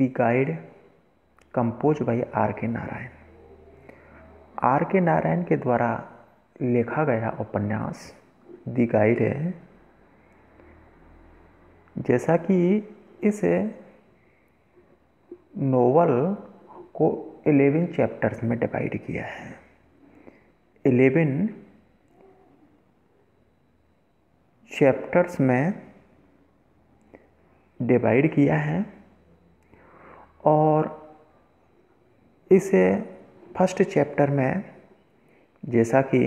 The guide compose by R K Narayan. Are K Narayan के द्वारा लिखा गया उपन्यास द गाइड है। जैसा कि इस नोवेल को 11 चैप्टर्स में डिवाइड किया है। 11 चैप्टर्स में डिवाइड किया है और इसे फर्स्ट चैप्टर में जैसा कि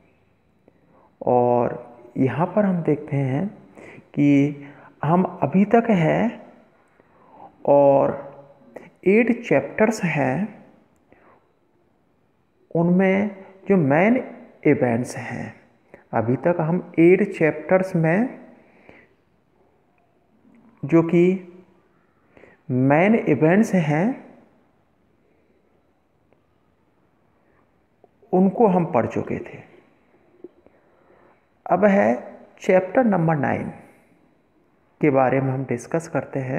और यहाँ पर हम देखते हैं कि हम अभी तक है और 8 चैप्टर्स हैं। उनमें जो मेन इवेंट्स हैं, अभी तक हम 8 चैप्टर्स में जो कि मेन इवेंट्स हैं उनको हम पढ़ चुके थे। अब है चैप्टर नंबर 9 के बारे में हम डिस्कस करते हैं।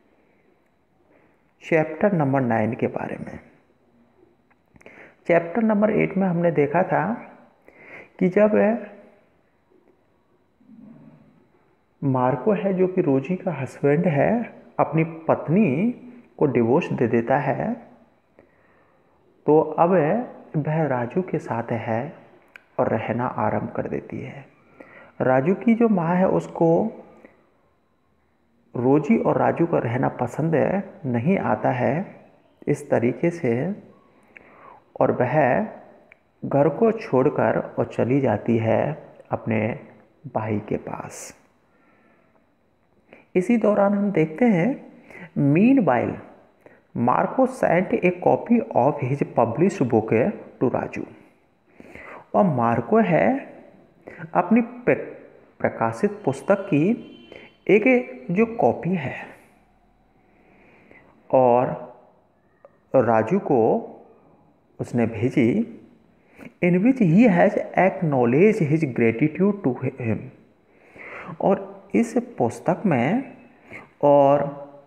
चैप्टर नंबर 9 के बारे में, चैप्टर नंबर 8 में हमने देखा था कि जब मार्को है जो कि रोजी का हस्बैंड है, अपनी पत्नी को डिवोर्स दे देता है, तो अब वह राजू के साथ है और रहना आरंभ कर देती है। राजू की जो माँ है उसको रोजी और राजू का रहना पसंद नहीं आता है इस तरीके से, और वह घर को छोड़कर और चली जाती है अपने भाई के पास। इसी दौरान हम देखते हैं meanwhile Marco sent a copy of his published book to Raju. और मार्को है अपनी प्रकाशित पुस्तक की एक जो कॉपी है और राजू को उसने भेजी, in which he has acknowledge his gratitude to him. और इस पुस्तक में और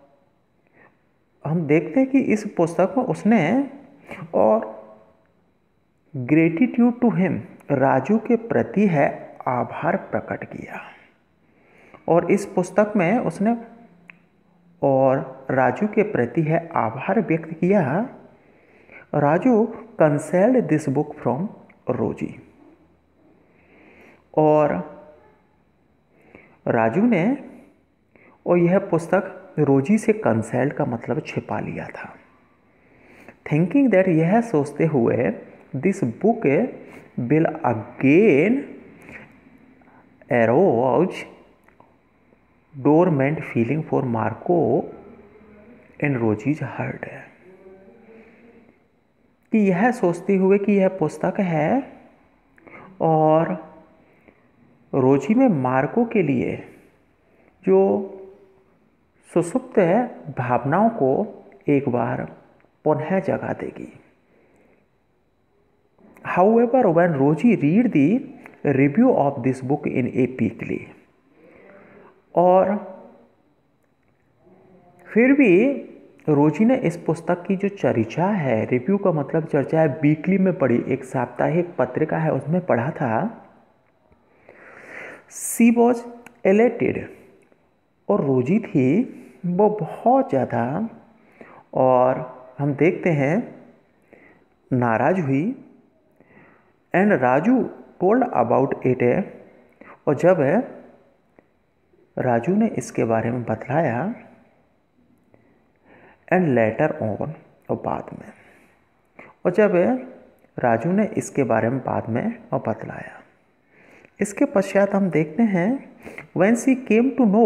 हम देखते हैं कि इस पुस्तक में उसने और ग्रेटिट्यूड टू हिम राजू के प्रति है आभार प्रकट किया। और इस पुस्तक में उसने और राजू के प्रति है आभार व्यक्त किया। Raju concealed this book from Rosie. और राजू ने और यह पुस्तक रोजी से कंसेल्ड का मतलब छिपा लिया था। थिंकिंग दैट, यह सोचते हुए this book will again arouse dormant feeling for Marco in Rosie's heart। कि यह सोचते हुए कि यह पुस्तक है और रोजी में मार्को के लिए जो सुसुप्त भावनाओं को एक बार पुनः जगा देगी। However, when Rosie read the review of this book in a weekly, और फिर भी रोजी ने इस पुस्तक की जो चर्चा है, रिव्यू का मतलब चर्चा है, वीकली में पढ़ी, एक साप्ताहिक पत्रिका है उसमें पढ़ा था। सी वॉज एलेटेड, और रोजी थी वो बहुत ज़्यादा, और हम देखते हैं नाराज हुई। And Raju told about it, और जब राजू ने इसके बारे में बतलाया, एंड लेटर ऑन, और बाद में, और जब राजू ने इसके बारे में बाद में और बतलाया, इसके पश्चात हम देखते हैं when she came to know,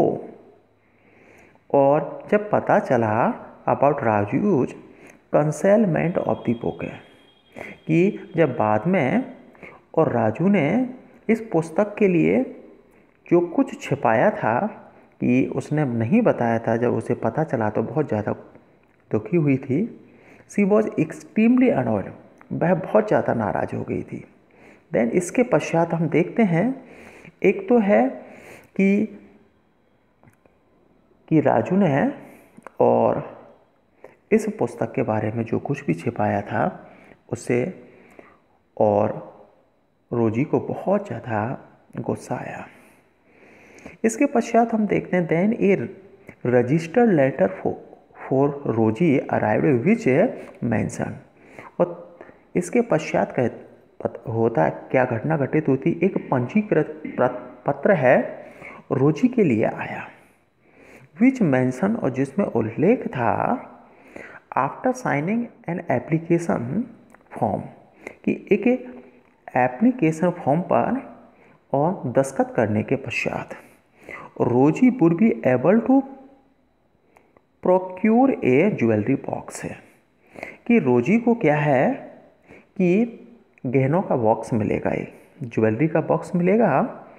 और जब पता चला about Raju's concealment of the book, कि जब बाद में और राजू ने इस पुस्तक के लिए जो कुछ छिपाया था कि उसने नहीं बताया था, जब उसे पता चला तो बहुत ज़्यादा दुखी हुई थी। सी वॉज एक्सट्रीमली अनॉयड, वह बहुत ज़्यादा नाराज हो गई थी। देन इसके पश्चात हम देखते हैं, एक तो है कि राजू ने और इस पुस्तक के बारे में जो कुछ भी छिपाया था उससे और रोजी को बहुत ज़्यादा गुस्सा आया। इसके पश्चात हम देखते हैं then a registered letter for Rosie arrived which mention, और इसके पश्चात होता क्या घटना घटित होती, एक पंजीकृत पत्र है रोजी के लिए आया, विच मेंशन, और जिसमें उल्लेख था after signing an application form, कि एक एप्लीकेशन फॉर्म पर और दस्तखत करने के पश्चात Rosie would be able to procure a jewellery box, है कि रोजी को क्या है कि गहनों का बॉक्स मिलेगा, एक ज्वेलरी का बॉक्स मिलेगा,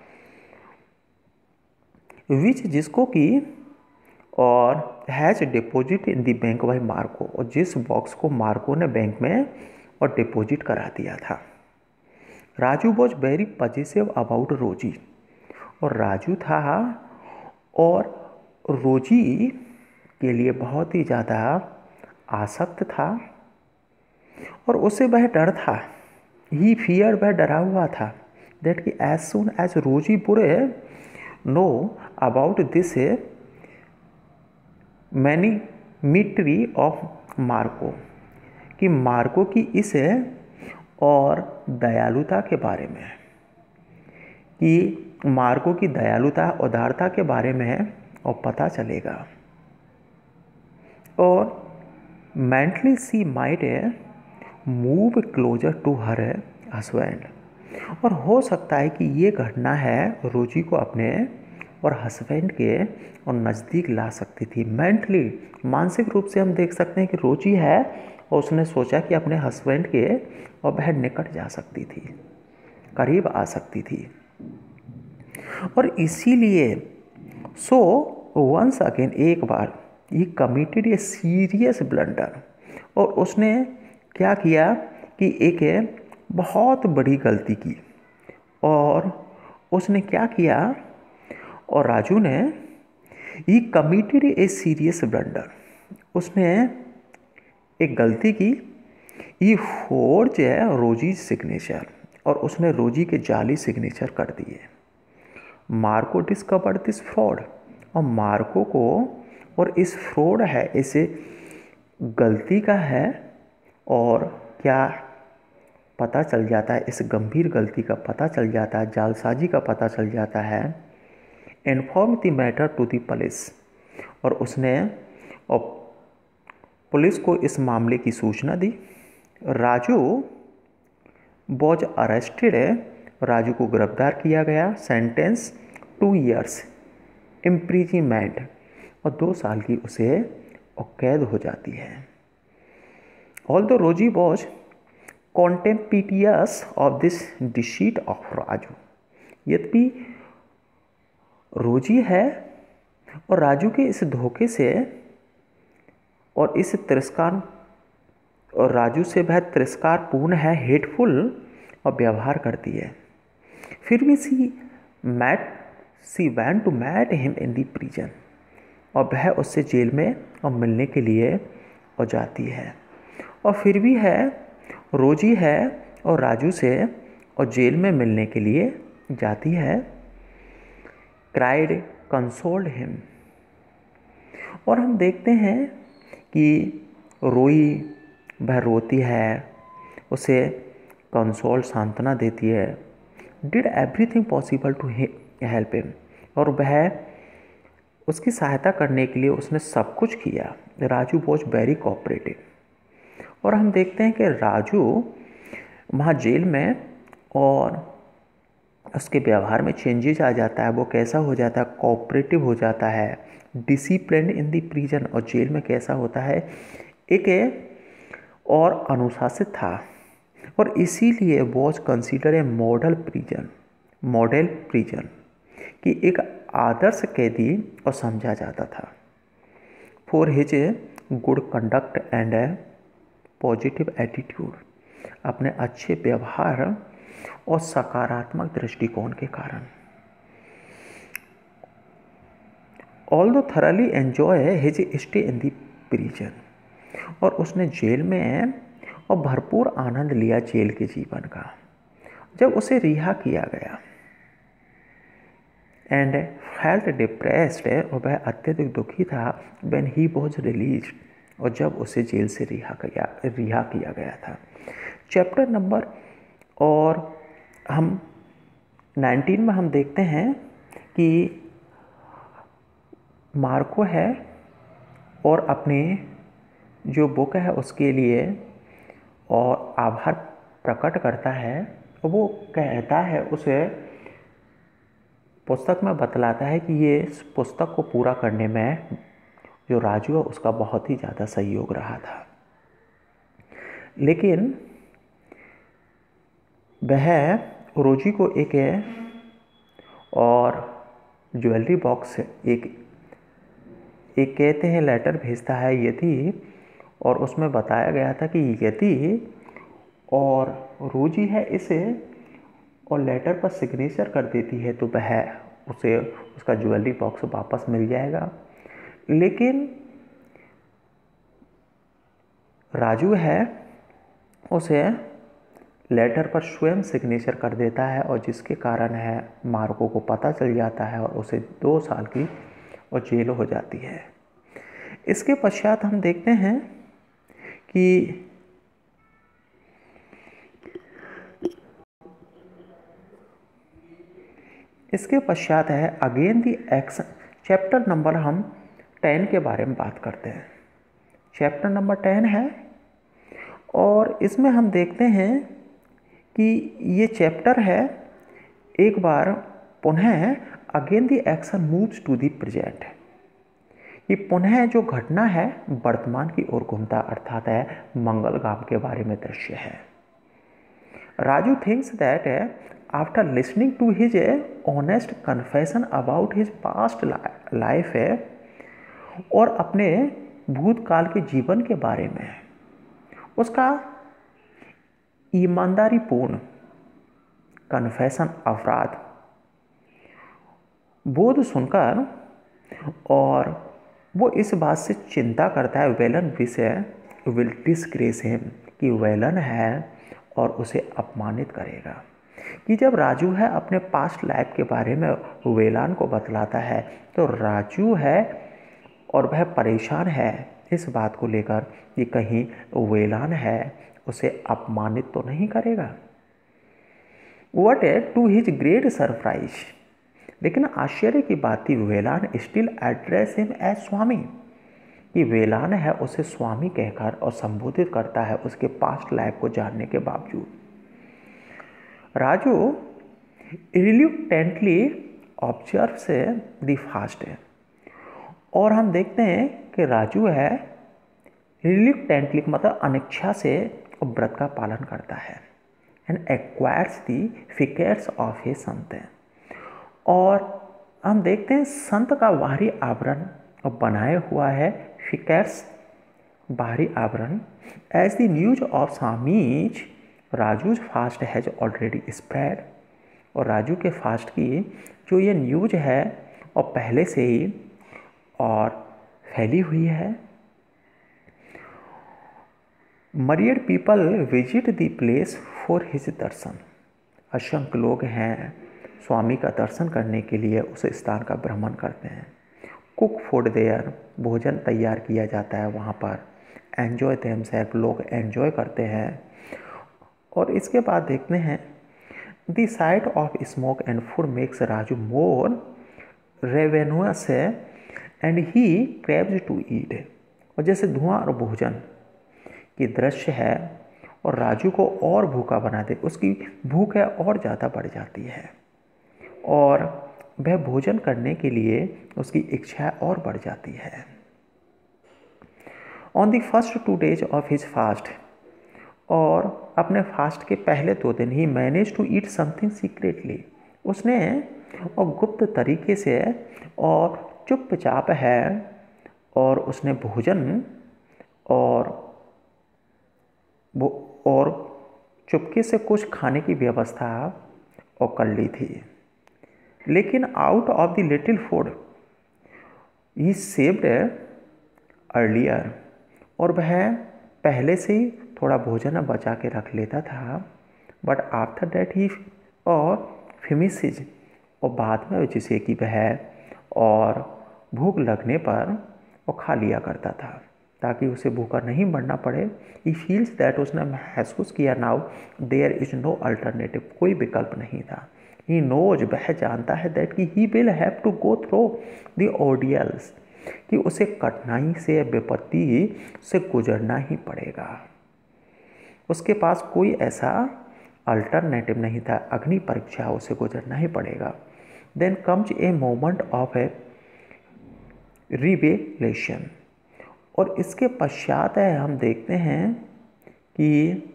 विच जिसको कि और has deposit in the bank by Marco, और जिस बॉक्स को मार्को ने बैंक में और डिपॉजिट करा दिया था। Raju was very positive about Rosie, और राजू था और रोजी के लिए बहुत ही ज़्यादा आसक्त था, और उसे वह डर था, ही फियर, वह डरा हुआ था, दैट कि एज सुन एज रोजी बुरे नो अबाउट दिस मैनिमिट्री ऑफ मार्को, कि मार्को की इस और दयालुता के बारे में, कि मार्को की दयालुता उदारता के बारे में और पता चलेगा, और mentally she might move closer to her husband, और हो सकता है कि ये घटना है रोजी को अपने और हस्बैंड के और नज़दीक ला सकती थी। मेंटली, मानसिक रूप से हम देख सकते हैं कि रोजी है और उसने सोचा कि अपने हस्बैंड के और वह निकट जा सकती थी, करीब आ सकती थी, और इसीलिए सो वंस अगेन, एक बार ये कमिटेड ए सीरियस ब्लंडर, और उसने क्या किया कि एक बहुत बड़ी गलती की, और उसने क्या किया, और राजू ने ये कमिटेड ए सीरियस ब्लंडर, उसने एक गलती की, ये फोर्ज है रोजी सिग्नेचर, और उसने रोजी के जाली सिग्नेचर कर दिए। मार्को डिस्कवर्ड दिस फ्रॉड, और मार्को को और इस फ्रॉड है, इसे गलती का है, और क्या पता चल जाता है, इस गंभीर गलती का पता चल जाता है, जालसाजी का पता चल जाता है, inform the matter to the police, और उसने और पुलिस को इस मामले की सूचना दी। राजू वॉज अरेस्टेड, राजू को गिरफ्तार किया गया, सेंटेंस 2 years इम्प्रिजनमेंट, और 2 साल की उसे कैद हो जाती है। Although Rosie was contemptuous of this deceit of Raju, यद्यपि रोजी है और राजू के इस धोखे से और इस तिरस्कार, और राजू से वह तिरस्कारपूर्ण है, हेटफुल और व्यवहार करती है, फिर भी she want to meet him in the prison, और वह उससे जेल में और मिलने के लिए और जाती है, और फिर भी है रोजी है और राजू से और जेल में मिलने के लिए जाती है। क्राइड कंसोल्ड हिम, और हम देखते हैं कि वह रोती है, उसे कंसोल सांत्वना देती है, did everything possible to help him, और वह उसकी सहायता करने के लिए उसने सब कुछ किया। राजू वॉज वेरी कोऑपरेटिव, और हम देखते हैं कि राजू वहाँ जेल में और उसके व्यवहार में चेंजेस आ जाता है, वो कैसा हो जाता है, कोऑपरेटिव हो जाता है, डिसिप्लिन इन दी प्रिजन, और जेल में कैसा होता है, एक और अनुशासित था, और इसीलिए was consider a model prison कि एक आदर्श कैदी और समझा जाता था, for his good conduct and a positive attitude, अपने अच्छे व्यवहार और सकारात्मक दृष्टिकोण के कारण। Although thoroughly enjoy his stay in the prison, और उसने जेल में और भरपूर आनंद लिया जेल के जीवन का। जब उसे रिहा किया गया एंड फेल्ट डिप्रेस्ड, और वह अत्यधिक दुखी था व्हेन ही वॉज रिलीज्ड, और जब उसे जेल से रिहा किया गया था। चैप्टर नंबर और हम 19 में हम देखते हैं कि मार्को है और अपने जो बुक है उसके लिए और आभार प्रकट करता है। वो कहता है, उसे पुस्तक में बतलाता है कि ये इस पुस्तक को पूरा करने में जो राजू है उसका बहुत ही ज़्यादा सहयोग रहा था। लेकिन वह रोजी को एक और ज्वेलरी बॉक्स एक कहते हैं लेटर भेजता है यदि, और उसमें बताया गया था कि यदि और रोजी है इसे और लेटर पर सिग्नेचर कर देती है तो वह उसे उसका ज्वेलरी बॉक्स वापस मिल जाएगा। लेकिन राजू है उसे लेटर पर स्वयं सिग्नेचर कर देता है, और जिसके कारण है मार्को को पता चल जाता है और उसे 2 साल की और जेल हो जाती है। इसके पश्चात हम देखते हैं कि इसके पश्चात है again the action. Chapter number हम 10 के बारे में बात करते हैं। चैप्टर नंबर 10 है और इसमें हम देखते हैं कि ये चैप्टर है एक बार पुनः again the action moves to the present. ये पुनः जो घटना है वर्तमान की ओर घूमता, अर्थात है मंगलगाम के बारे में दृश्य है। Raju thinks that after listening to his honest confession about his past life और अपने भूतकाल के जीवन के बारे में उसका ईमानदारीपूर्ण कन्फेशन अपराध बोध सुनकर, और वो इस बात से चिंता करता है वेलन विल डिसग्रेस हिम, कि वेलन है और उसे अपमानित करेगा। कि जब राजू है अपने पास्ट लाइफ के बारे में वेलान को बतलाता है तो राजू है और वह परेशान है इस बात को लेकर कि कहीं वेलान है उसे अपमानित तो नहीं करेगा। But to his great surprise, लेकिन आश्चर्य की बात थी Velan still address him as swami, कि वेलान है उसे स्वामी कहकर और संबोधित करता है उसके पास्ट लाइफ को जानने के बावजूद। Raju reluctantly observes the fast, और हम देखते हैं कि राजू है रिल्यूटेंटली मतलब अनिच्छा से व्रत का पालन करता है एंड एक्वायर्स दी फिकेट्स ऑफ ए संत, और हम देखते हैं संत का बाहरी आवरण बनाए हुआ है फिकेट्स बाहरी आवरण। As the news of swami's Raju's fast has already spread, और राजू के फास्ट की जो ये न्यूज है और पहले से ही और फैली हुई है। Myriad people visit the place for his darshan, असंख्य लोग हैं स्वामी का दर्शन करने के लिए उस स्थान का भ्रमण करते हैं। कुक फूड देयर, भोजन तैयार किया जाता है वहाँ पर। एन्जॉय देमसेल्फ, लोग एन्जॉय करते हैं। और इसके बाद देखते हैं the sight of smoke and food makes Raju more ravenous and he craves to eat, और जैसे धुआं और भोजन की दृश्य है और राजू को और भूखा बना दे, उसकी भूख है और ज़्यादा बढ़ जाती है और वह भोजन करने के लिए उसकी इच्छा और बढ़ जाती है। On the first 2 days of his fast, और अपने फास्ट के पहले 2 दिन ही manage to eat something secretly, उसने और गुप्त तरीके से और चुपचाप है और उसने भोजन और चुपके से कुछ खाने की व्यवस्था और कर ली थी। लेकिन out of the little food he saved earlier, और वह पहले से ही थोड़ा भोजन बचा के रख लेता था, बट आफ्टर दैट ही और फिनिशेज, और बाद में जैसे कि वह और भूख लगने पर वो खा लिया करता था ताकि उसे भूखा नहीं मरना पड़े। ही फील्स दैट, उसने महसूस किया now there is no alternative, कोई विकल्प नहीं था। ही नोज, वह जानता है दैट कि he will have to go through the ordeals, कि उसे कठिनाई से विपत्ति से गुजरना ही पड़ेगा। उसके पास कोई ऐसा अल्टरनेटिव नहीं था, अग्नि परीक्षा उसे गुजरना ही पड़ेगा। Then comes a moment of a revelation, और इसके पश्चात है हम देखते हैं कि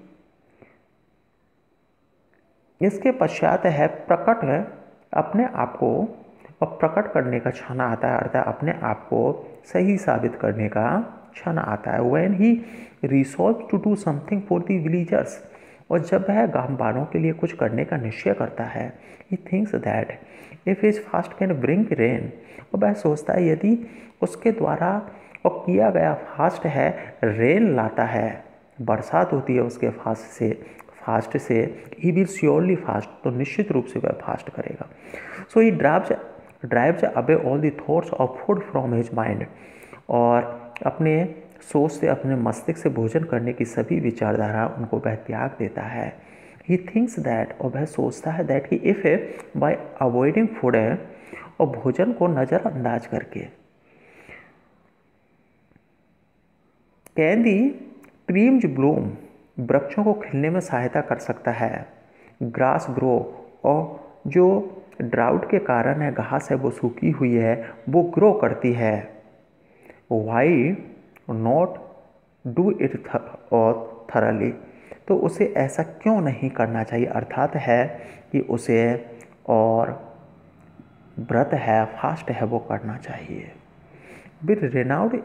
इसके पश्चात है प्रकट है अपने आप को, और प्रकट करने का क्षण आता है, अर्थात अपने आप को सही साबित करने का क्षण आता है। When he resolve to do something for the villagers, और जब वह गांव वालों के लिए कुछ करने का निश्चय करता है, he thinks that if his fast can bring rain, और वह सोचता है यदि उसके द्वारा और किया गया फास्ट है रेन लाता है, बरसात होती है उसके फास्ट से ही विल श्योरली फास्ट, तो निश्चित रूप से वह फास्ट करेगा। So he drives away all the thoughts of food from his mind, और अपने सोच से, अपने मस्तिष्क से भोजन करने की सभी विचारधारा उनको वह त्याग देता है। ही थिंक्स दैट, और वह सोचता है दैट कि इफ बाय अवॉइडिंग फूड, और भोजन को नज़रअंदाज करके, कैन दी ट्रीम्स ब्लूम, वृक्षों को खिलने में सहायता कर सकता है। ग्रास ग्रो, और जो ड्राउट के कारण है घास है वो सूखी हुई है, वो ग्रो करती है। वाई नॉट डू इट और थरली, तो उसे ऐसा क्यों नहीं करना चाहिए, अर्थात है कि उसे और व्रत है, फास्ट है, वो करना चाहिए। With renewed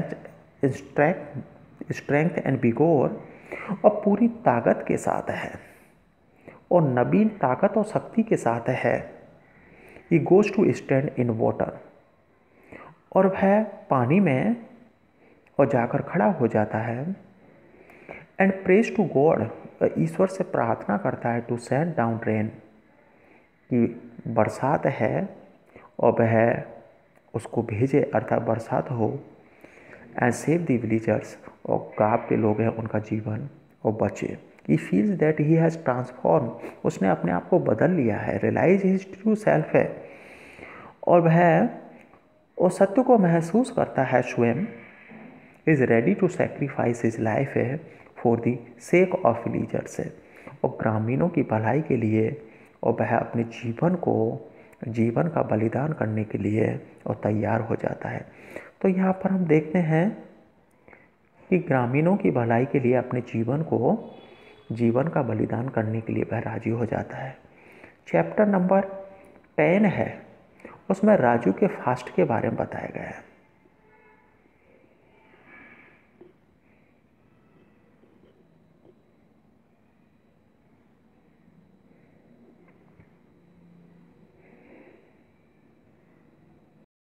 strength and vigour, और पूरी ताकत के साथ है, और नवीन ताकत और शक्ति के साथ है। He goes to stand in water, और वह पानी में और जाकर खड़ा हो जाता है। एंड प्रेज टू गॉड, ईश्वर से प्रार्थना करता है टू सेंड डाउन रेन, कि बरसात है और वह उसको भेजे, अर्थात बरसात हो। एंड सेव द विलीजर्स, और गाँव के लोग हैं उनका जीवन और बचे। He feels that he has transform, उसने अपने आप को बदल लिया है। रियलाइज हिज ट्रू सेल्फ है, और वह उस सत्य को महसूस करता है स्वयं। Is ready to sacrifice his life है for the sake of villagers, और ग्रामीणों की भलाई के लिए, और वह अपने जीवन का बलिदान करने के लिए और तैयार हो जाता है। तो यहाँ पर हम देखते हैं कि ग्रामीणों की भलाई के लिए अपने जीवन का बलिदान करने के लिए वह राजी हो जाता है। चैप्टर नंबर 10 है, उसमें राजू के फास्ट के बारे में बताया गया है।